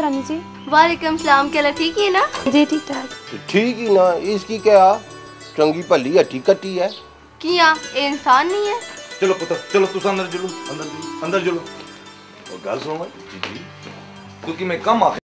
रानी जी। वालेकुम सलाम। क्या ठीक है ना? जी ठीक ठाक। ठीक ही ना, इसकी क्या चंगी भली हट्टी कट्टी है। किया ये इंसान नहीं है? चलो पुत्र चलो, तुम अंदर चलो, अंदर चलो, अंदर चलो। और गल सुनो जी जी, क्योंकि मैं कम आ